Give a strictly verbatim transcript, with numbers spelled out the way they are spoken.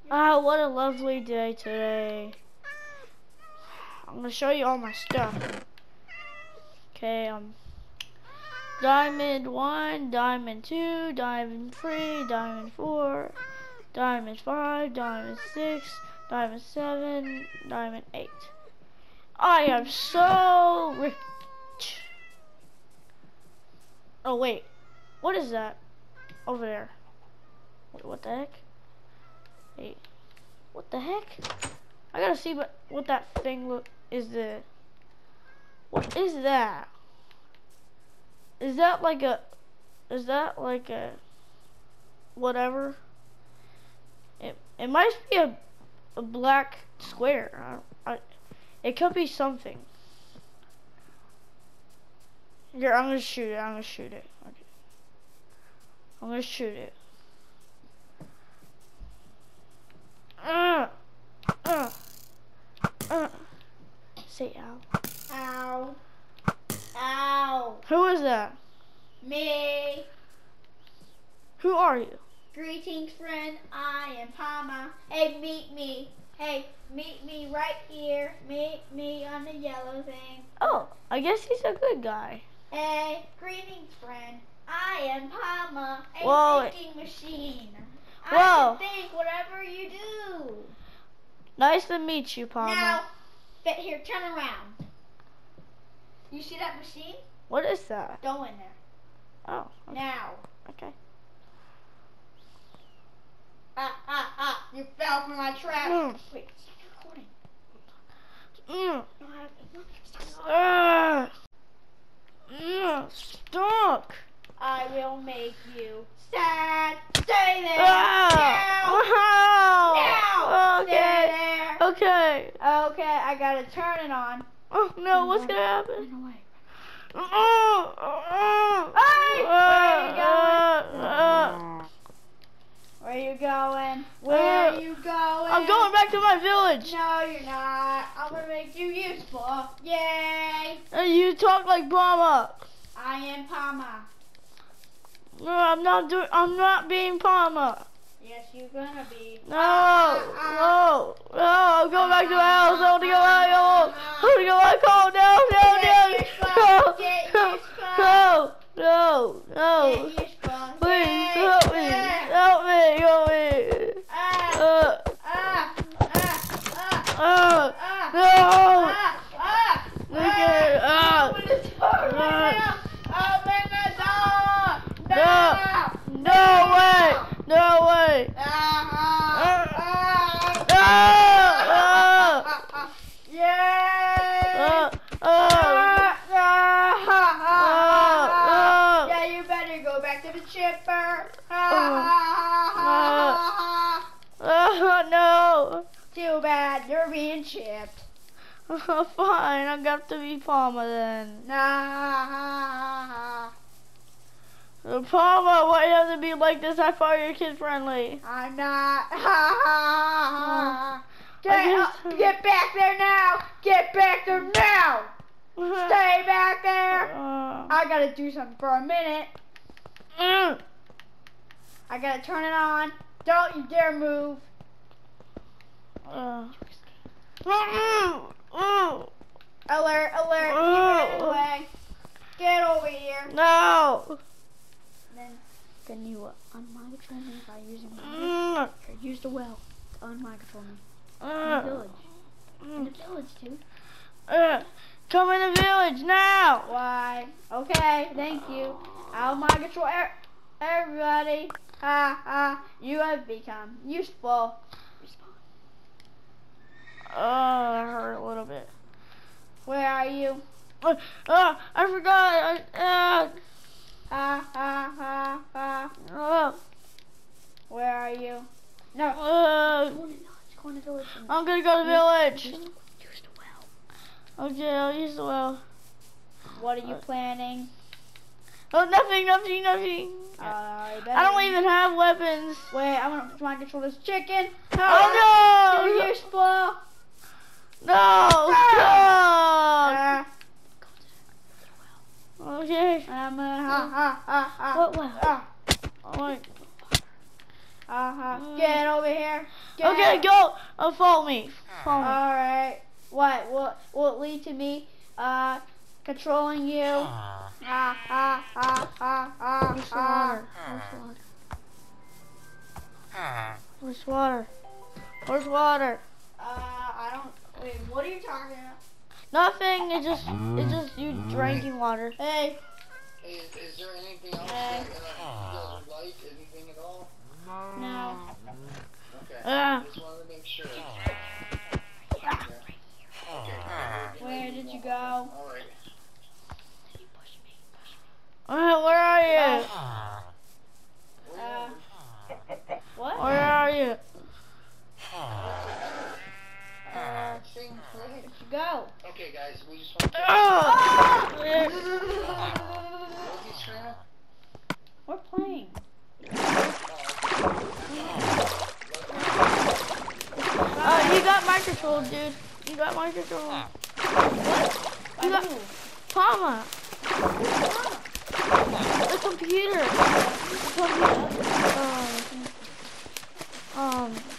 Ah, what a lovely day today. I'm gonna show you all my stuff. Okay, um, diamond one, diamond two, diamond three, diamond four, diamond five, diamond six, diamond seven, diamond eight. I am so rich. Oh wait, what is that over there? Wait, what the heck? Wait, what the heck? I gotta see what what that thing look is. The what is that? Is that like a? Is that like a? Whatever. It it might be a a black square. I, I it could be something. Here, I'm gonna shoot it. I'm gonna shoot it. Okay. I'm gonna shoot it. Uh, uh, uh. Say ow. Ow. Ow. Who is that? Me. Who are you? Greetings, friend. I am PAMA. Hey, meet me. Hey, meet me right here. Meet me on the yellow thing. Oh, I guess he's a good guy. Hey, greetings, friend. I am PAMA, a Whoa. thinking machine. Whoa. I can think whatever you do. Nice to meet you, Palmer. Now, fit here, turn around. You see that machine? What is that? Go in there. Oh. Okay. Now. Okay. Ah, ah, ah. You fell for my trap. Mm. Wait, stop recording. Mm. No, I- Uh, mm, stuck. I will make you sad. Stay there. Ah. Now. Now. Wow. Stay Okay. there. Okay. Okay, I gotta turn it on. Oh no, what's gonna happen? Run away. Oh, oh, Hey, where are you uh, going? uh, Where are you going? Where Uh, are you going? I'm going back to my village. No, you're not. I'm gonna make you useful. Yay! Uh, you talk like Palmer. I am PAMA. No, I'm not doing. I'm not being Palmer. Yes, you're gonna be. No, no, no. I'm going back to my house. I want to go back home. I want to go back home. No, no, no, Get no, useful. no, no, no. Get useful. Please Yay. help me. Yeah. Help me. Help me. Ah, Uh, ah, ah, ah, uh, ah, no. ah, ah, Okay. ah. Uh, Open the door right now. Open the door. No. No way. No way. Ah, Uh, ah, ah, ah, ah. ah. Yay! Uh, uh, Ah, ah, ah, ah, ah. uh, Yeah, you better go back to the chipper. Ah, Uh, ah, ah, ah, uh, no. ah. Too bad, you're being chipped. Uh, fine, I got to be Palmer then. Nah, Uh, Palmer, why you have to be like this? I thought you're kid friendly. I'm not. I Get, guess- up, get back there now! Get back there now! Stay back there! Uh, I gotta do something for a minute. mm, I gotta turn it on. Don't you dare move. uh, mm, mm, Alert, alert, Oh. keep it away. Get over here. no. Then, then you uh, unmicrophone me by using my Mm, Here, use the well to unmicrophone me. In the uh, village. In the mm, village, dude. uh, come in the village now. Why? Okay, thank you. I'll microphone er everybody. Ha ha. You have become useful. Oh, that hurt a little bit. Where are you? Uh, uh, I forgot. Uh, Ha ha ha ha. uh, Where are you? No. uh, Go in the village. Go in the village. I'm gonna go to the village. Use the well. Okay, I'll use the well. What are you planning? Oh, nothing, nothing, nothing. Uh, you I don't better- even have weapons. Wait, I'm gonna try and control this chicken. Oh You're no! useful. No! Ah. Stop! Okay. I'm gonna ha ha ha ha. What well? Ah. Oh my. Uh-huh. Get over here. Get Okay, follow me. Follow me. Alright. What? Will, will it lead to me uh, controlling you? Ah, ah, ah, ah, ah, Where's the ah. water? Where's the water? Where's water? Where's water? Uh, I don't, wait, what are you talking about? Nothing. It's just, it's just you drinking water. Hey. Hey, is, is there anything else Hey. that uh, you guys would like? Anything at all? No. Okay. Ah. Just wanted to make sure. Okay. Okay. Where did you go? All right. Uh, where are you? Uh, what? Where are you? Uh, Thing, where did you go? okay, guys, we just want to. Ah! What is he trying to? We're playing. Uh, you got my control, dude. You got my control. What? You got PAMA. The computer. The computer. Um. Um.